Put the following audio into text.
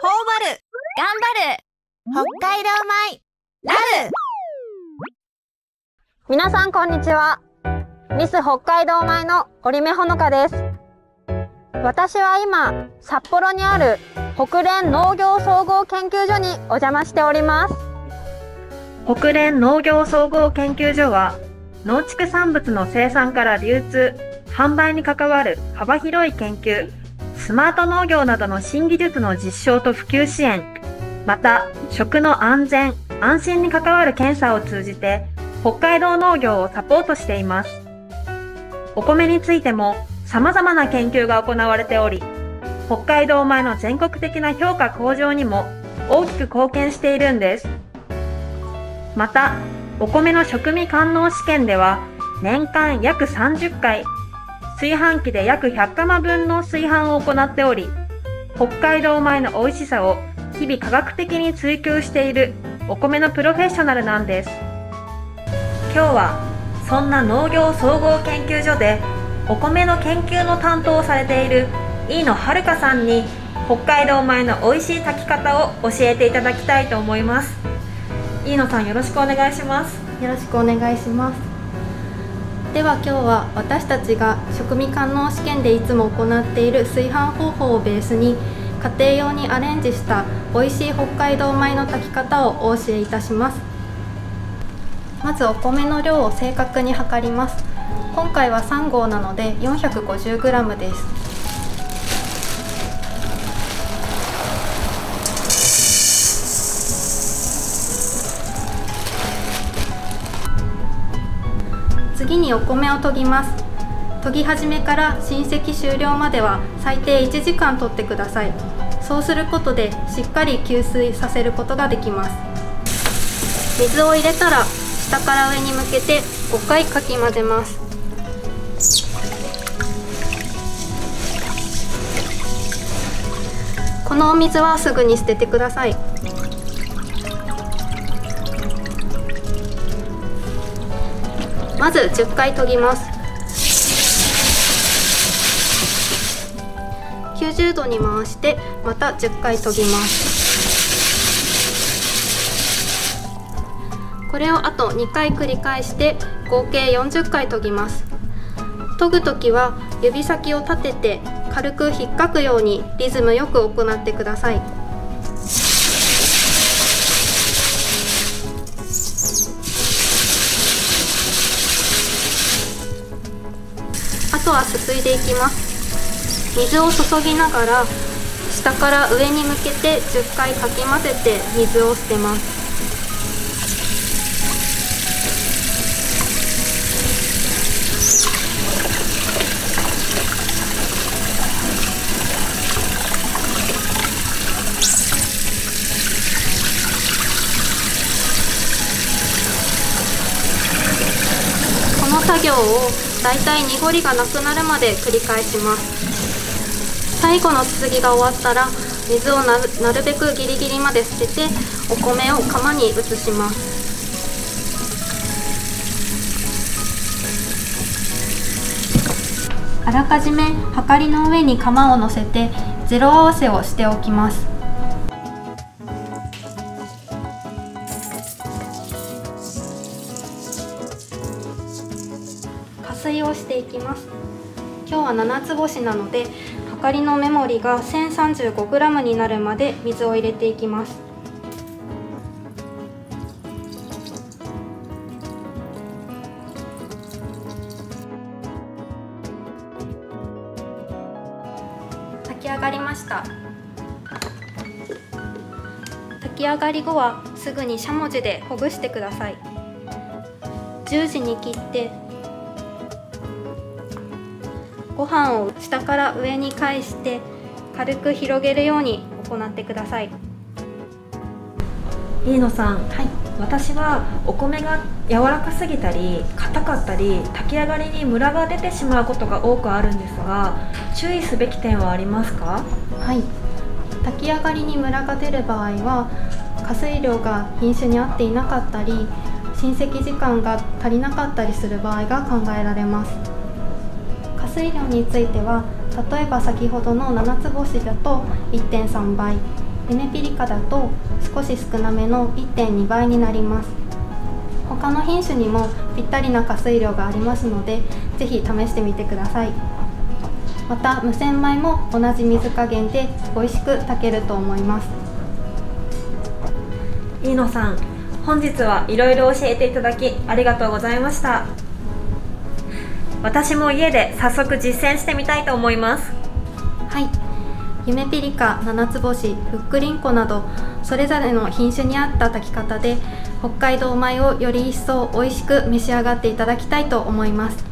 頬張る、 頑張る、 北海道米なる。 皆さんこんにちは。ミス北海道米の織目ほのかです。私は今札幌にある北連農業総合研究所にお邪魔しております。北連農業総合研究所は農畜産物の生産から流通、販売に関わる幅広い研究、スマート農業などの新技術の実証と普及支援、また食の安全・安心に関わる検査を通じて北海道農業をサポートしています。お米についても様々な研究が行われており、北海道米の全国的な評価向上にも大きく貢献しているんです。また、お米の食味官能試験では年間約30回、炊飯器で約100釜分の炊飯を行っており、北海道米の美味しさを日々科学的に追求しているお米のプロフェッショナルなんです。今日はそんな農業総合研究所でお米の研究の担当をされている飯野遥さんに北海道米の美味しい炊き方を教えていただきたいと思います。飯野さん、よろしくお願いします。 よろしくお願いします。では今日は私たちが食味官能試験でいつも行っている炊飯方法をベースに家庭用にアレンジした美味しい北海道米の炊き方をお教えいたします。まずお米の量を正確に測ります。今回は3合なので 450g です。次にお米を研ぎます。研ぎ始めから浸積終了までは最低1時間取ってください。そうすることでしっかり吸水させることができます。水を入れたら下から上に向けて5回かき混ぜます。このお水はすぐに捨ててください。まず10回研ぎます。90度に回してまた10回研ぎます。これをあと2回繰り返して合計40回研ぎます。研ぐときは指先を立てて軽く引っかくようにリズムよく行ってください。あとはすすいでいきます。水を注ぎながら下から上に向けて10回かき混ぜて水を捨てます。この作業をだいたい濁りがなくなるまで繰り返します。最後のすすぎが終わったら水をなるべくギリギリまで捨ててお米を釜に移します。あらかじめはかりの上に釜を乗せてゼロ合わせをしておきます。加水をしていきます。今日は7つ星なので、はかりの目盛りが 1035g になるまで水を入れていきます。炊き上がりました。炊き上がり後はすぐにしゃもじでほぐしてください。十字に切ってご飯を下から上に返して軽く広げるように行ってください。 飯野さん、私はお米が柔らかすぎたり硬かったり炊き上がりにムラが出てしまうことが多くあるんですが、注意すべき点はありますか？ はい、炊き上がりにムラが出る場合は加水量が品種に合っていなかったり浸積時間が足りなかったりする場合が考えられます。加水量については例えば先ほどの7つ星だと 1.3 倍、 ゆめぴりかだと少し少なめの 1.2 倍になります。他の品種にもぴったりな加水量がありますので、ぜひ試してみてください。また無洗米も同じ水加減で美味しく炊けると思います。 飯野さん、本日はいろいろ教えていただきありがとうございました。私も家で早速実践してみたいと思います。 はい、ゆめぴりか、七つ星、ふっくりんこなどそれぞれの品種に合った炊き方で北海道米をより一層美味しく召し上がっていただきたいと思います。